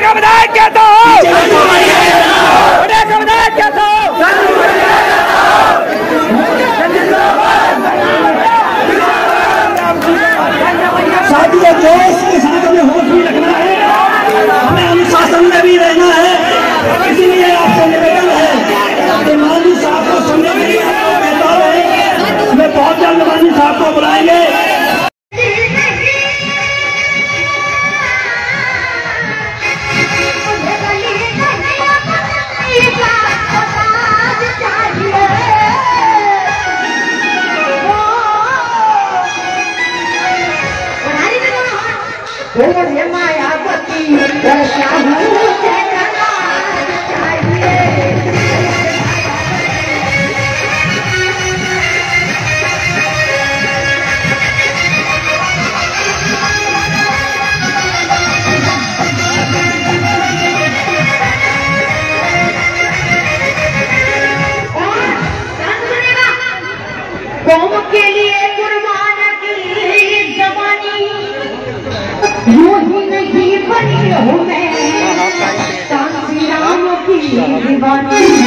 का विधायक कहता हूँ, बड़े का विधायक कहता हूँ। साथियों, जोश के साथ हमें होश भी रखना है, हमें अनुशासन में भी रहना है। इसीलिए आपसे निवेदन है कि माननीय साहब को सुनने के लिए कहता रहे। हमें बहुत जल्द माननीय साहब को बुलाएंगे। मायावती कौम के लिए कुर्बान की जवानी यूं ही नहीं बनी हूँ मैं, राम की दीवानी।